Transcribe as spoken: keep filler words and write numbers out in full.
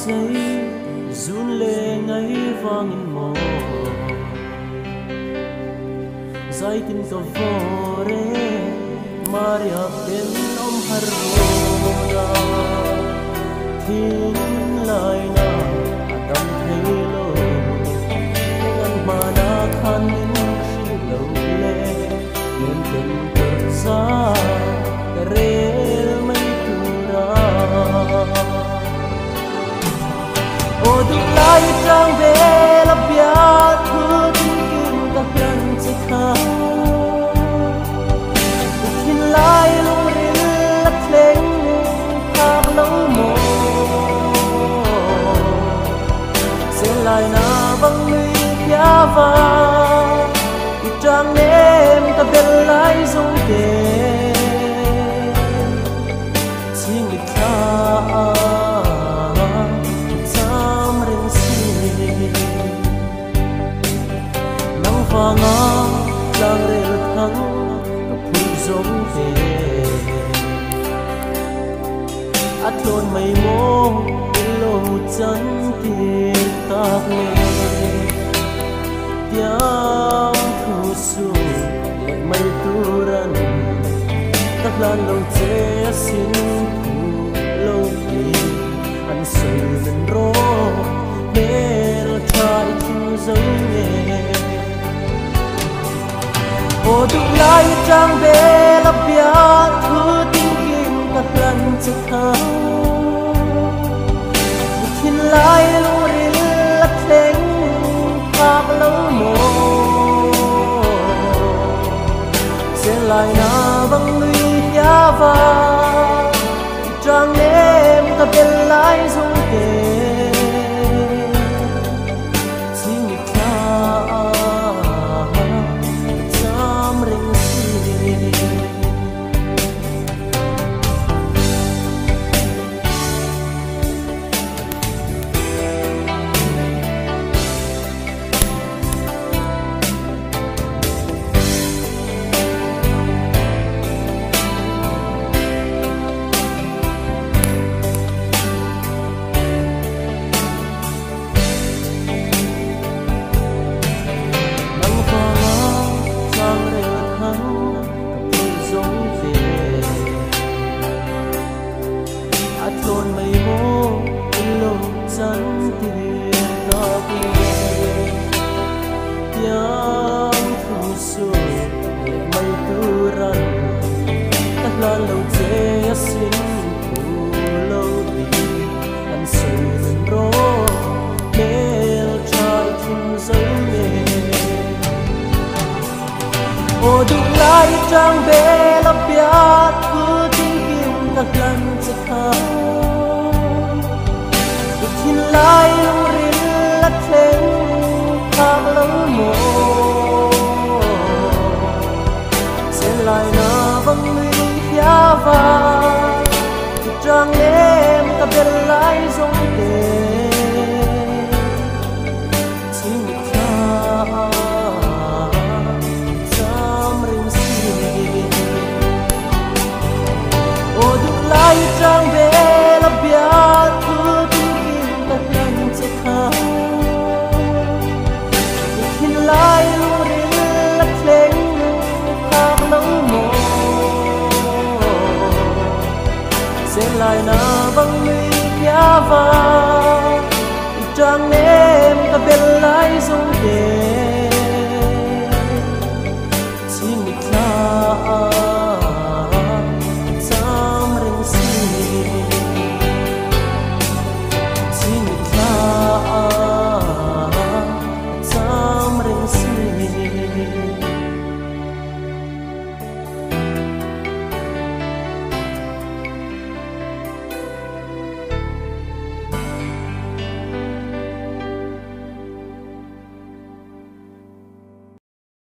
giấy run lệ ngay vang in mò giải tin có vô re Maria bên ông harona thiên lại na adam thấy lo ngan mà na khan in lâu lệ nên tình cơn xa re mấy tura ô đừng lại trang về lập bia thứ tin kim các lần chỉ khao tin lại luôn rin lắc lên thác lâu mồ sẽ lại na vắng người kia vào thì trang em ta bên lại giống thế chỉ người ta và ngã lang rêu thắng gặp phun giống về ắt lôn mây mô lô chân tiền tạc mê tiếng thu su lệ mây tu răn tắc lan lâu chế xin thu lâu kỳ ăn sôi lên rô mê lo trai thu giống nghề ô đừng lại trang về lập bia thứ tin kim các lần chỉ khao tin lại luôn rin lắc lên thác lâu mồ sẽ lại na vắng người kia vào trang em ta bên lại giống thế lôn mây mô lô chân tiền tạc mê tiếng thu su lệ mây tu răn tắc lan lâu chế xin thu lâu đi ăn sôi lên rô mê trai chung giấy mê ô đừng lại trang bê lập bia cứ tin kim các lần chỉ khao tin lại luôn rin lắc lên thác lâu mồ sẽ lại na vắng người kia vào thì trang em ta bên lại giống thế chỉ người ta dám rin xin ô đừng lại trang về lập bia thứ tin lại luôn rin lắc lên thác lâu mồ sẽ lại na vắng người kia vào